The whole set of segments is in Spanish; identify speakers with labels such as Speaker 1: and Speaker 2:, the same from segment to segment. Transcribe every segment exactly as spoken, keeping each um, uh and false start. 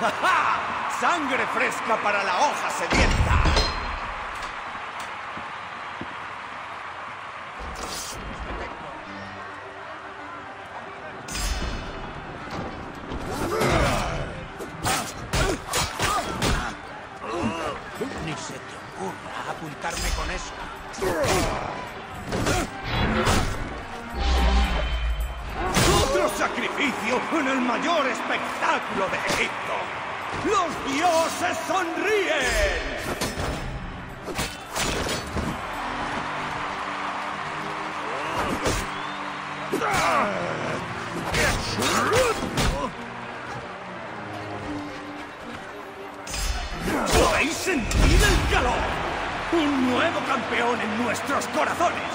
Speaker 1: ¡Ja, ja! ¡Sangre fresca para la hoja sedienta!
Speaker 2: Ni se te ocurra apuntarme con eso.
Speaker 1: ¡Otro sacrificio en el mayor espectáculo de Egipto! ¡Los dioses sonríen! ¿Podéis sentir el calor? Un nuevo campeón en nuestros corazones.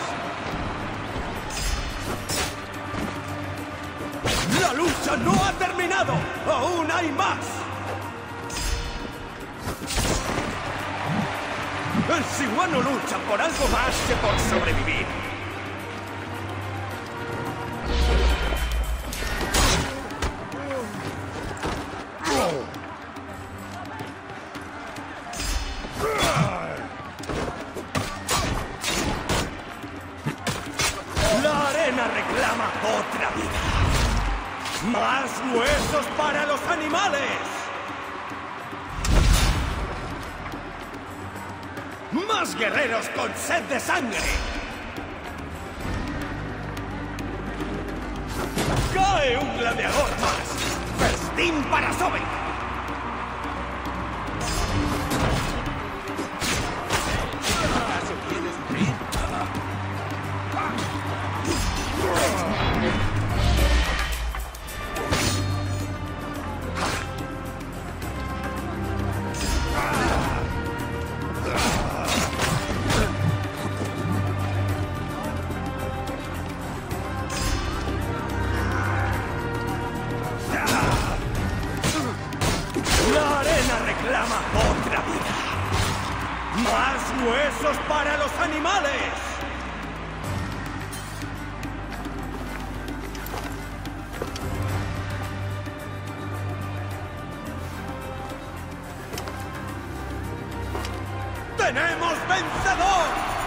Speaker 1: ¡La lucha no ha terminado! ¡Aún hay más! El Siwano lucha por algo más que por sobrevivir. La arena reclama otra vida. ¡Más huesos para los animales! ¡Más guerreros con sed de sangre! ¡Cae un gladiador más! ¡Festín para Sobe! La arena reclama otra vida. ¡Más huesos para los animales! ¡Tenemos vencedor!